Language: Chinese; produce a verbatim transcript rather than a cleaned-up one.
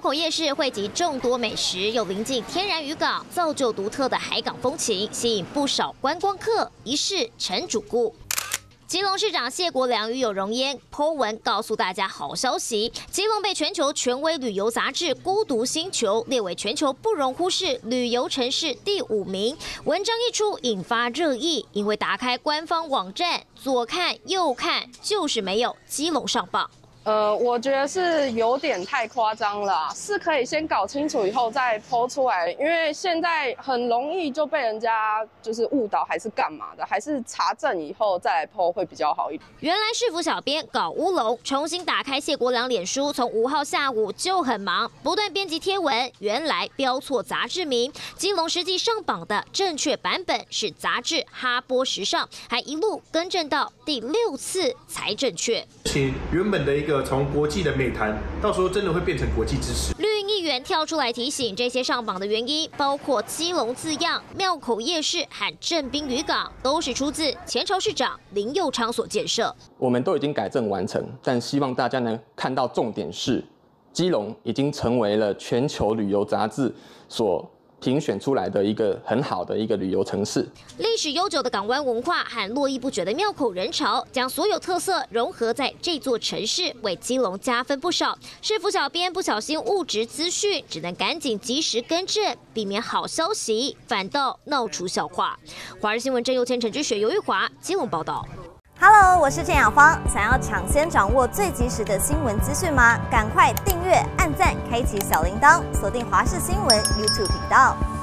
口夜市汇集众多美食，又临近天然渔港，造就独特的海港风情，吸引不少观光客一试成主顾。 基隆市长谢国良与有容焉 po 文告诉大家好消息：基隆被全球权威旅游杂志《孤独星球》列为全球不容忽视旅游城市第五名。文章一出，引发热议，因为打开官方网站，左看右看，就是没有基隆上榜。 呃，我觉得是有点太夸张了，是可以先搞清楚以后再 po 出来，因为现在很容易就被人家就是误导，还是干嘛的，还是查证以后再来 po 会比较好一点。 原来市府小编搞乌龙，重新打开谢国良脸书，从五号下午就很忙，不断编辑贴文，原来标错杂志名，基隆实际上榜的正确版本是杂志《哈波时尚》，还一路更正到第六次才正确。 其原本的一个。 从国际的美谈，到时候真的会变成国际知识。 绿营议员跳出来提醒，这些上榜的原因包括基隆字样、庙口夜市和正滨渔港，都是出自前朝市长林右昌所建设。 我们都已经改正完成，但希望大家能看到重点是，基隆已经成为了全球旅游杂志所 评选出来的一个很好的一个旅游城市， 历史悠久的港湾文化和络绎不绝的庙口人潮，将所有特色融合在这座城市，为基隆加分不少。市府小编不小心误植资讯，只能赶紧及时更正，避免好消息反倒闹出笑话。华视新闻郑佑谦、陈之雪、尤玉华基隆报道。 Hello， 我是郑雅芳。想要抢先掌握最及时的新闻资讯吗？赶快订阅、按赞、开启小铃铛，锁定华视新闻 YouTube 频道。